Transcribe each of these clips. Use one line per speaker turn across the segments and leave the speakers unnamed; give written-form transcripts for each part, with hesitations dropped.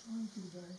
Handje erbij.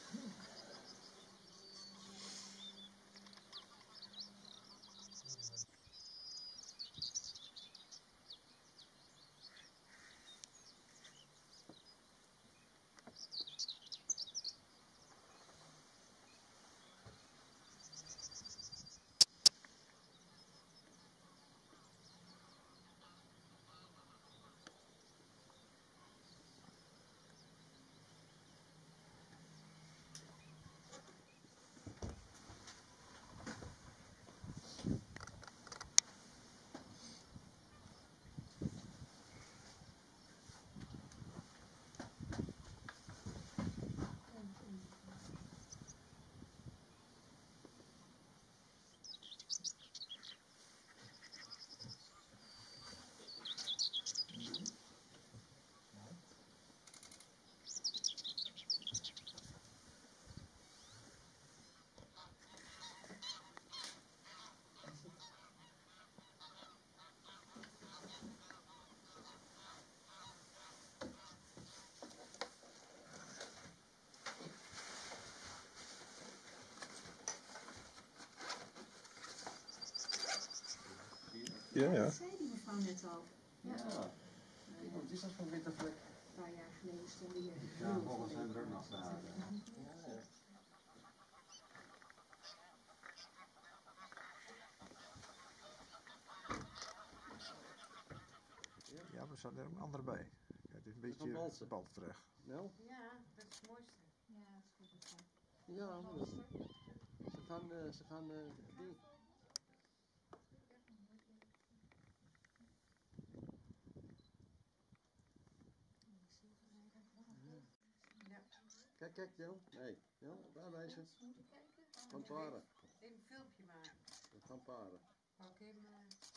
Ja, ja.
Dat zei die mevrouw net al.
Ja. Wat is dat voor witte vlek?
Een paar jaar geleden stonden hier.
Ja, volgens zijn er ook nog straten. Ja.
Ja, maar er staat er een andere bij. Het is een beetje balterig.
Nou?
Ja, dat is het mooiste.
Ja, dat is goed zo.
Ja, maar ze gaan die.
Ja.
Kijk, Jan. Nee, Jan, daar wijzen.
Moeten kijken.
Gaan paren.
Even een filmpje maken.
We gaan paren.
Pak hem.